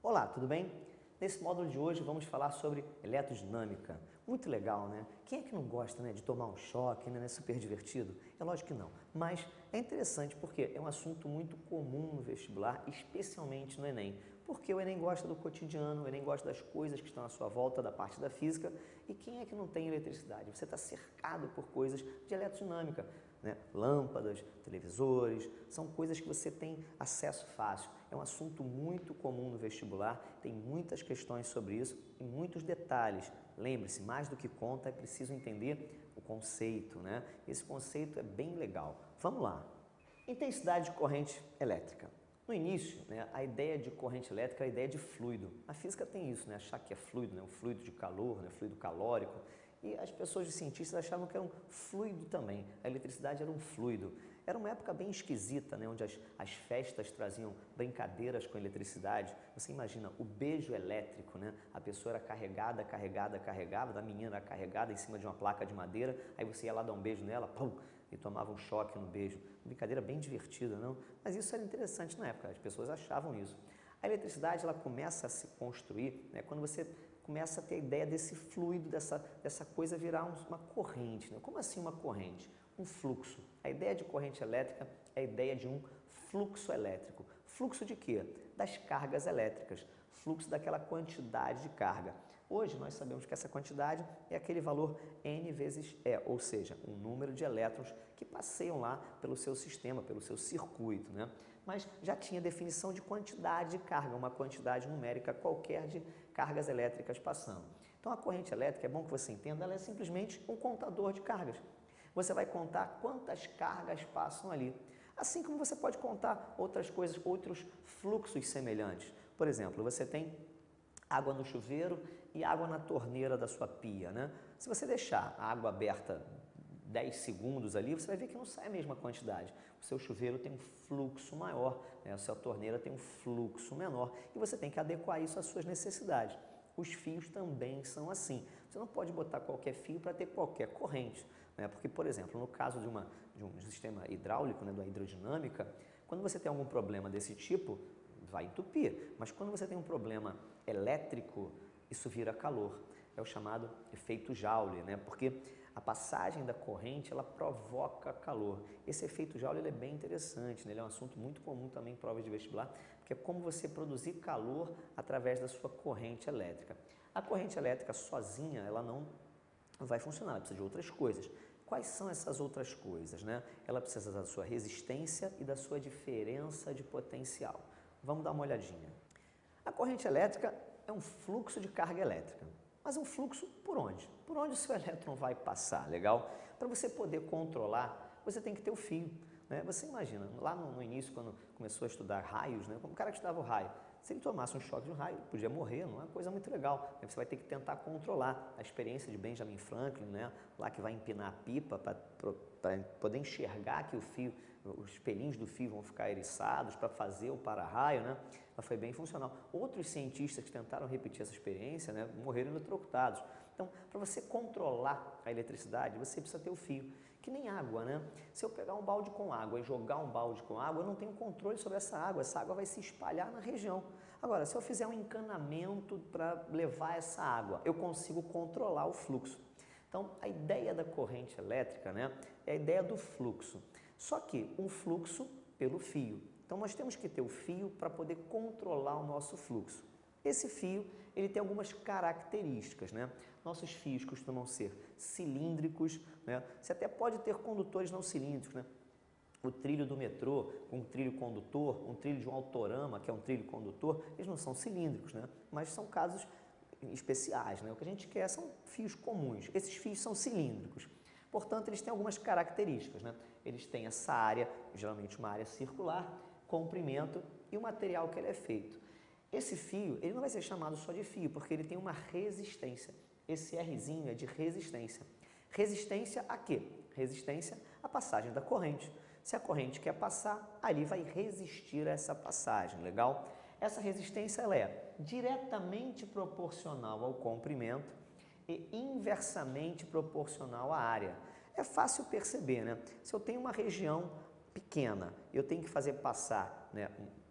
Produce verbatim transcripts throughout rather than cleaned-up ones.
Olá, tudo bem? Nesse módulo de hoje vamos falar sobre eletrodinâmica. Muito legal, né? Quem é que não gosta, né, de tomar um choque, né? É super divertido? É lógico que não, mas é interessante porque é um assunto muito comum no vestibular, especialmente no Enem. Porque o Enem gosta do cotidiano, o Enem gosta das coisas que estão à sua volta, da parte da física. E quem é que não tem eletricidade? Você está cercado por coisas de eletrodinâmica, né? Lâmpadas, televisores, são coisas que você tem acesso fácil. É um assunto muito comum no vestibular, tem muitas questões sobre isso e muitos detalhes. Lembre-se, mais do que conta, é preciso entender o conceito, né? Esse conceito é bem legal. Vamos lá. Intensidade de corrente elétrica. No início, né, a ideia de corrente elétrica é a ideia de fluido. A física tem isso, né, achar que é fluido, né, um fluido de calor, né, fluido calórico. E as pessoas, os cientistas, achavam que era um fluido também. A eletricidade era um fluido. Era uma época bem esquisita, né, onde as, as festas traziam brincadeiras com eletricidade. Você imagina o beijo elétrico, né? A pessoa era carregada, carregada, carregada, a menina era carregada em cima de uma placa de madeira, aí você ia lá dar um beijo nela, pum, e tomava um choque no beijo. Brincadeira bem divertida, não? Mas isso era interessante na época, as pessoas achavam isso. A eletricidade ela começa a se construir, né, quando você começa a ter a ideia desse fluido, dessa, dessa coisa virar uma corrente. Né? Como assim uma corrente? Um fluxo. A ideia de corrente elétrica é a ideia de um fluxo elétrico. Fluxo de quê? Das cargas elétricas. Fluxo daquela quantidade de carga. Hoje nós sabemos que essa quantidade é aquele valor N vezes E, ou seja, um número de elétrons que passeiam lá pelo seu sistema, pelo seu circuito, né? Mas já tinha definição de quantidade de carga, uma quantidade numérica qualquer de cargas elétricas passando. Então a corrente elétrica, é bom que você entenda, ela é simplesmente um contador de cargas. Você vai contar quantas cargas passam ali. Assim como você pode contar outras coisas, outros fluxos semelhantes. Por exemplo, você tem água no chuveiro e água na torneira da sua pia, né? Se você deixar a água aberta dez segundos ali, você vai ver que não sai a mesma quantidade. O seu chuveiro tem um fluxo maior, né? A sua torneira tem um fluxo menor e você tem que adequar isso às suas necessidades. Os fios também são assim. Você não pode botar qualquer fio para ter qualquer corrente, né? Porque, por exemplo, no caso de, uma, de um sistema hidráulico, né, da hidrodinâmica, quando você tem algum problema desse tipo, vai entupir. Mas quando você tem um problema elétrico, isso vira calor. É o chamado efeito Joule, né? Porque a passagem da corrente ela provoca calor. Esse efeito Joule ele é bem interessante, né? Ele é um assunto muito comum também em provas de vestibular, porque é como você produzir calor através da sua corrente elétrica. A corrente elétrica sozinha ela não vai funcionar, ela precisa de outras coisas. Quais são essas outras coisas, né? Ela precisa da sua resistência e da sua diferença de potencial. Vamos dar uma olhadinha. A corrente elétrica é um fluxo de carga elétrica. Mas um fluxo por onde? Por onde o seu elétron vai passar, legal? Para você poder controlar, você tem que ter o fio. Né? Você imagina, lá no, no início, quando começou a estudar raios, né? Como o cara que estudava o raio, se ele tomasse um choque de um raio, ele podia morrer, não é uma coisa muito legal. Você vai ter que tentar controlar. A experiência de Benjamin Franklin, né? Lá que vai empinar a pipa para poder enxergar que o fio, os pelinhos do fio vão ficar eriçados para fazer o para-raio, né? Mas foi bem funcional. Outros cientistas que tentaram repetir essa experiência, né, morreram eletrocutados. Então, para você controlar a eletricidade, você precisa ter o fio, que nem água, né? Se eu pegar um balde com água e jogar um balde com água, eu não tenho controle sobre essa água, essa água vai se espalhar na região. Agora, se eu fizer um encanamento para levar essa água, eu consigo controlar o fluxo. Então, a ideia da corrente elétrica, né, é a ideia do fluxo. Só que um fluxo pelo fio. Então, nós temos que ter o fio para poder controlar o nosso fluxo. Esse fio, ele tem algumas características, né? Nossos fios costumam ser cilíndricos, né? Você até pode ter condutores não cilíndricos, né? O trilho do metrô, um trilho condutor, um trilho de um autorama, que é um trilho condutor, eles não são cilíndricos, né? Mas são casos especiais, né? O que a gente quer são fios comuns. Esses fios são cilíndricos. Portanto, eles têm algumas características, né? Eles têm essa área, geralmente uma área circular, comprimento e o material que ele é feito. Esse fio, ele não vai ser chamado só de fio, porque ele tem uma resistência. Esse Rzinho é de resistência. Resistência a quê? Resistência à passagem da corrente. Se a corrente quer passar, ali vai resistir a essa passagem, legal? Essa resistência ela é diretamente proporcional ao comprimento e inversamente proporcional à área. É fácil perceber, né? Se eu tenho uma região pequena, eu tenho que fazer passar, né,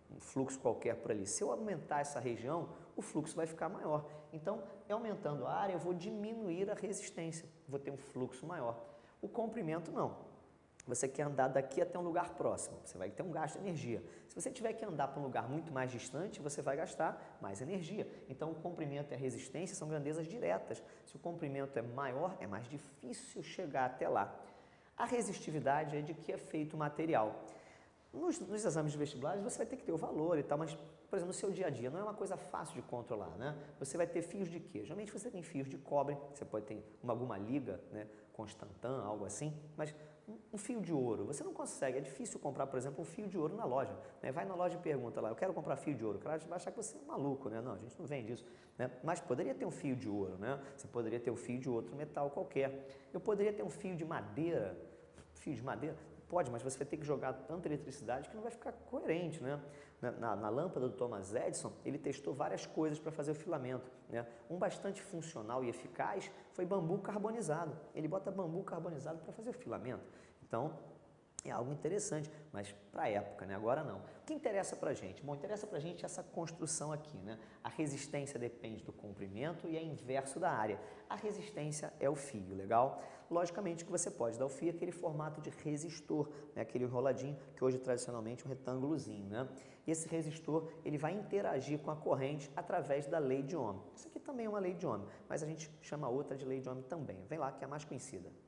um fluxo qualquer por ali. Se eu aumentar essa região, o fluxo vai ficar maior. Então, aumentando a área, eu vou diminuir a resistência, vou ter um fluxo maior. O comprimento não. Você quer andar daqui até um lugar próximo, você vai ter um gasto de energia. Se você tiver que andar para um lugar muito mais distante, você vai gastar mais energia. Então, o comprimento e a resistência são grandezas diretas. Se o comprimento é maior, é mais difícil chegar até lá. A resistividade é de que é feito o material. Nos, nos exames de vestibulares você vai ter que ter o valor e tal, mas, por exemplo, no seu dia a dia não é uma coisa fácil de controlar, né? Você vai ter fios de quê? Geralmente você tem fios de cobre, você pode ter uma, alguma liga, né, constantã, algo assim, mas um, um fio de ouro, você não consegue, é difícil comprar, por exemplo, um fio de ouro na loja, né? Vai na loja e pergunta lá, eu quero comprar fio de ouro, o cara vai achar que você é maluco, né? Não, a gente não vende isso, né? Mas poderia ter um fio de ouro, né? Você poderia ter um fio de outro metal qualquer. Eu poderia ter um fio de madeira, fio de madeira, pode, mas você vai ter que jogar tanta eletricidade que não vai ficar coerente, né? Na, na, na lâmpada do Thomas Edison, ele testou várias coisas para fazer o filamento, né? Um bastante funcional e eficaz foi bambu carbonizado. Ele bota bambu carbonizado para fazer o filamento. Então, é algo interessante, mas para a época, né? Agora não. O que interessa para a gente? Bom, interessa para a gente essa construção aqui, né? A resistência depende do comprimento e é inverso da área. A resistência é o fio, legal? Logicamente que você pode dar o fio aquele formato de resistor, né? Aquele enroladinho que hoje tradicionalmente é um retângulozinho, né? E esse resistor, ele vai interagir com a corrente através da lei de Ohm. Isso aqui também é uma lei de Ohm, mas a gente chama outra de lei de Ohm também. Vem lá que é a mais conhecida.